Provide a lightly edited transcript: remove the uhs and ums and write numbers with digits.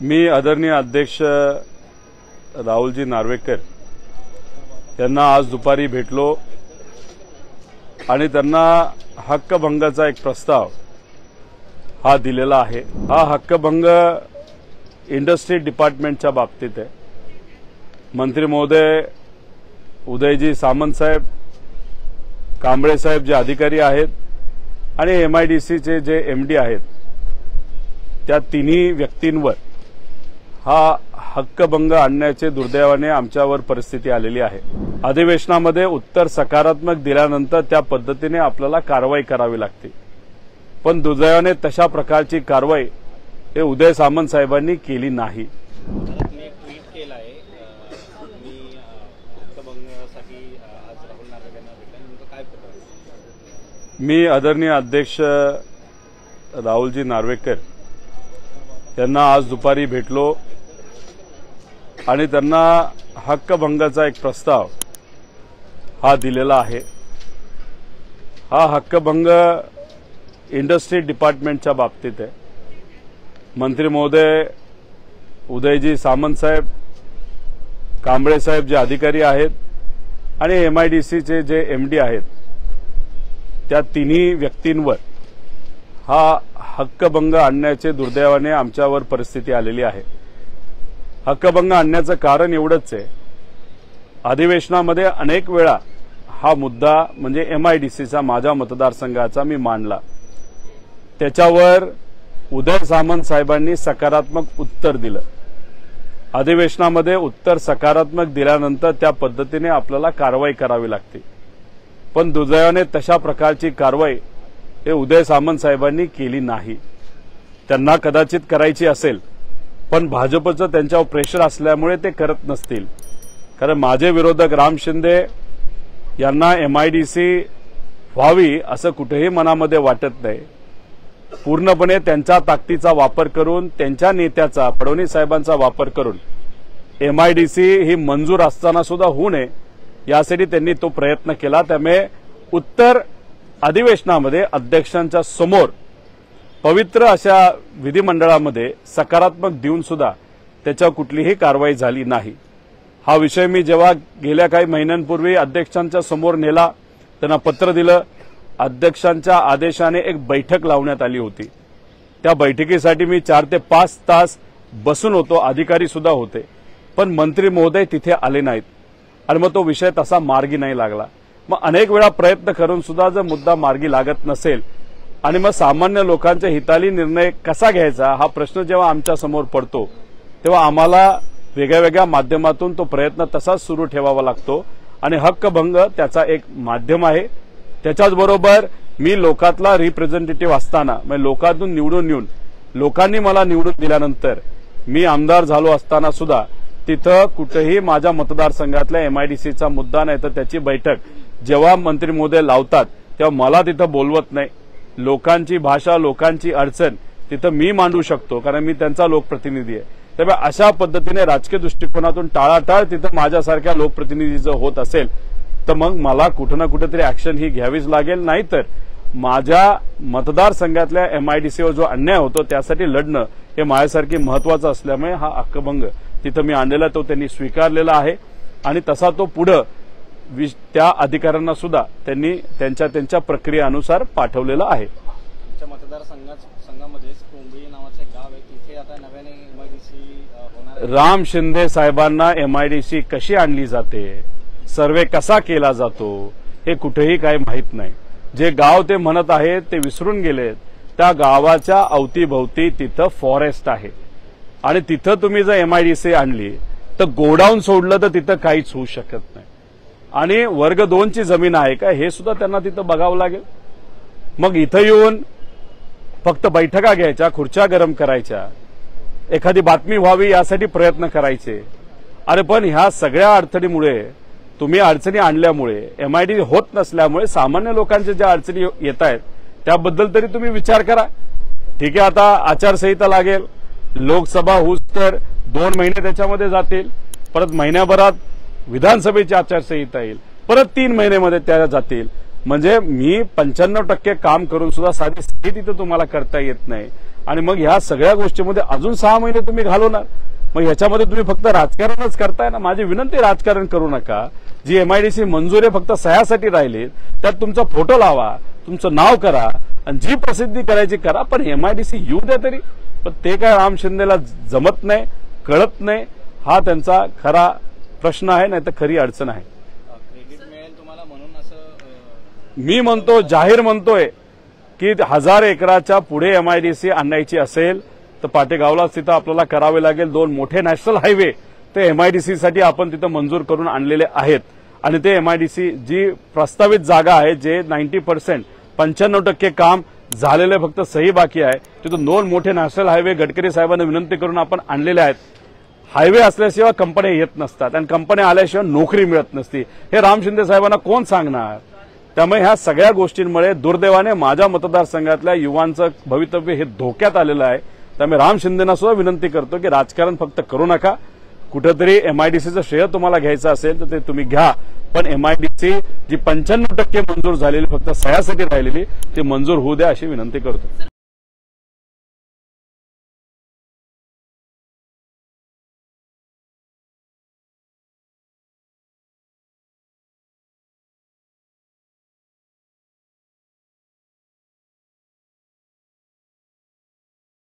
मी आदरणीय अध्यक्ष राहुलजी नार्वेकर यांना आज दुपारी भेटलो आणि त्यांना हक्कभंगाचा एक प्रस्ताव हा दिलेला आहे। हा हक्कभंग इंडस्ट्री डिपार्टमेंटच्या बाबतीत आहे। मंत्री महोदय उदयजी सामंत साहेब, कांबळे साहेब जे अधिकारी आहेत आणि MIDCचे जे MD आहेत त्या तिन्ही व्यक्तींवर हा हक्कभंग आणण्याचे दुर्दैवाने आमच्यावर परिस्थिती आलेली आहे। अधिवेशनामध्ये उत्तर सकारात्मक दिल्यानंतर त्या पद्धतीने आपल्याला कारवाई करावी लागते, पण दुर्दैवाने तशा प्रकारची कारवाई हे उदय सामंत साहेबांनी केली नाही। मी आदरणीय अध्यक्ष राहुलजी नार्वेकर यांना आज दुपारी भेटलो आणि त्यांना हक्कभंगाचा एक प्रस्ताव हा दिलेला आहे। हा हक्कभंग इंडस्ट्री डिपार्टमेंटच्या बाबतीत आहे। मंत्री महोदय उदयजी सामंत साहेब, कांबळे साहेब जे अधिकारी आहेत आणि MIDCचे जे MD आहेत त्या तिन्ही व्यक्तींवर हा हक्कभंग आणण्याचे दुर्दैवाने आमच्यावर परिस्थिती आलेली आहे। हक्कभंग आणण्याचं कारण एवढंच आहे, अधिवेशनामध्ये अनेक वेळा हा मुद्दा म्हणजे MIDCचा माझ्या मतदारसंघाचा मी मांडला, त्याच्यावर उदय सामंत साहेबांनी सकारात्मक उत्तर दिलं। अधिवेशनामध्ये उत्तर सकारात्मक दिल्यानंतर त्या पद्धतीने आपल्याला कारवाई करावी लागते, पण दुर्दैवाने तशा प्रकारची कारवाई हे उदय सामंत साहेबांनी केली नाही। त्यांना कदाचित करायची असेल, पण भाजपचं त्यांच्यावर प्रेशर असल्यामुळे ते करत नसतील। कारण माझे विरोधक राम शिंदे यांना MIDC व्हावी असं कुठेही मनामध्ये वाटत नाही। पूर्णपणे त्यांच्या ताकदीचा वापर करून, त्यांच्या नेत्याचा फडणवीस साहेबांचा वापर करून MIDC ही मंजूर असताना सुद्धा होऊ नये यासाठी त्यांनी तो प्रयत्न केला। त्यामुळे उत्तर अधिवेशनामध्ये अध्यक्षांच्या समोर पवित्र अशा विधिमंडळामध्ये सकारात्मक देऊन सुद्धा त्याच्यावर कुठलीही कारवाई झाली नाही। हा विषय मी जेव्हा गेल्या काही महिन्यांपूर्वी अध्यक्षांच्या समोर नेला, त्यांना पत्र दिलं, अध्यक्षांच्या आदेशाने एक बैठक लावण्यात आली होती। त्या बैठकीसाठी मी 4 ते 5 तास बसून होतो, अधिकारी सुद्धा होते, पण मंत्री महोदय तिथे आले नाहीत आणि मग तो विषय तसा मार्गी नाही लागला। मग अनेक वेळा प्रयत्न करून सुद्धा जर मुद्दा मार्गी लागत नसेल आणि मग सामान्य लोकांच्या हिताली निर्णय कसा घ्यायचा हा प्रश्न जेव्हा आमच्या समोर पडतो, तेव्हा आम्हाला वेगळ्या वेगळ्या माध्यमातून तो प्रयत्न तसाच सुरू ठेवावा लागतो आणि हक्कभंग त्याचा एक माध्यम आहे। त्याच्याचबरोबर मी लोकातला रिप्रेझेंटेटिव्ह असताना, म्हणजे लोकातून निवडून येऊन लोकांनी मला निवडून दिल्यानंतर मी आमदार झालो असताना सुद्धा तिथं कुठेही माझ्या मतदारसंघातल्या MIDCचा मुद्दा नाही तर त्याची बैठक जेव्हा मंत्री महोदय लावतात तेव्हा मला तिथं बोलवत नाही। लोकांची भाषा, लोकांची अडचण तिथं मी मांडू शकतो, कारण मी त्यांचा लोकप्रतिनिधी आहे। त्यामुळे अशा पद्धतीने राजकीय दृष्टिकोनातून टाळाटाळ तिथं माझ्यासारख्या लोकप्रतिनिधीचं होत असेल तर मग मला कुठं ना कुठेतरी ऍक्शन ही घ्यावीच लागेल, नाहीतर माझ्या मतदारसंघातल्या MIDCवर जो अन्याय होतो त्यासाठी लढणं हे माझ्यासाठी महत्वाचं असल्यामुळे हा हक्कभंग तिथं मी आणलेला तो त्यांनी स्वीकारलेला आहे आणि तसा तो पुढं त्या अधिकाऱ्यांना सुद्धा त्यांनी त्यांच्या प्रक्रियेनुसार पाठवलेला आहे। मतदारसंघामध्ये कोंबडी नावाचे गाव आहे, तिथे आता नव्याने MIDC होणार। राम शिंदे साहेबांना MIDC कशी आणली जाते, सर्वे कसा केला जातो हे कुठेही काही माहीत नाही। जे गाव ते म्हणत आहेत ते विसरून गेलेत। त्या गावाच्या अवतीभोवती तिथं फॉरेस्ट आहे आणि तिथं तुम्ही जर MIDC आणली तर गोडाऊन सोडलं तर तिथं काहीच होऊ शकत नाही आणि वर्ग 2 ची जमीन आहे का हे सुद्धा त्यांना तिथं बघावं लागेल। मग इथं येऊन फक्त बैठका घ्यायच्या, खुर्च्या गरम करायच्या, एखादी बातमी व्हावी यासाठी प्रयत्न करायचे। अरे पण ह्या सगळ्या अडचणीमुळे, तुम्ही अडचणी आणल्यामुळे, MIDC होत नसल्यामुळे सामान्य लोकांच्या ज्या अडचणी येत आहेत त्याबद्दल तरी तुम्ही विचार करा। ठीक आहे, आता आचारसंहिता लागेल, लोकसभा होऊस तर 2 महिने त्याच्यामध्ये जातील, परत महिन्याभरात विधानसभेची आचारसंहिता येईल, परत 3 महिन्यामध्ये त्या जातील। म्हणजे मी 95% काम करून सुद्धा साधी स्थिती तर तुम्हाला करता येत नाही आणि मग ह्या सगळ्या गोष्टीमध्ये अजून 6 महिने तुम्ही घालवणार. मग ह्याच्यामध्ये तुम्ही फक्त राजकारणच करताय ना. माझी विनंती, राजकारण करू नका. जी एमआयडीसी मंजूर आहे फक्त सह्यासाठी राहिली, त्यात तुमचा फोटो लावा, तुमचं नाव करा आणि जी प्रसिद्धी करायची करा, पण एमआयडीसी येऊ द्या तरी. पण ते काय राम शिंदेला जमत नाही, कळत नाही. हा त्यांचा खरा प्रश्न आहे, नाही तर खरी अडचण आहे. क्रेडिट मिळेल तुम्हाला म्हणून असं मी म्हणतो, जाहीर म्हणतोय की 1000 एकराच्या पुढे एमआयडीसी आणायची असेल तर पाटेगावलाच तिथं आपल्याला करावे लागेल. 2 मोठे नॅशनल हायवे ते एमआयडीसीसाठी आपण तिथं मंजूर करून आणलेले आहेत आणि ते एमआयडीसी जी प्रस्तावित जागा आहे, जे 90% 95% काम झालेलं फक्त सही बाकी आहे, तिथून 2 मोठे नॅशनल हायवे गडकरी साहेबांना विनंती करून आपण आणलेले आहेत. हायवे असल्याशिवाय कंपन्या येत नसतात आणि कंपन्या आल्याशिवाय नोकरी मिळत नसती. हे राम शिंदे साहेबांना कोण सांगणार? त्यामुळे ह्या सगळ्या गोष्टींमुळे दुर्दैवाने माझ्या मतदारसंघातल्या युवांचं भवितव्य हे धोक्यात आलेलं आहे. त्यामुळे राम शिंदेना सुद्धा विनंती करतो की राजकारण फक्त करू नका. कुठेतरी एमआयडीसीचं श्रेय तुम्हाला घ्यायचं असेल तर ते तुम्ही घ्या, पण एमआयडीसी जी 95% मंजूर झालेली, फक्त सह्यासाठी राहिलेली, ती मंजूर होऊ द्या अशी विनंती करतो.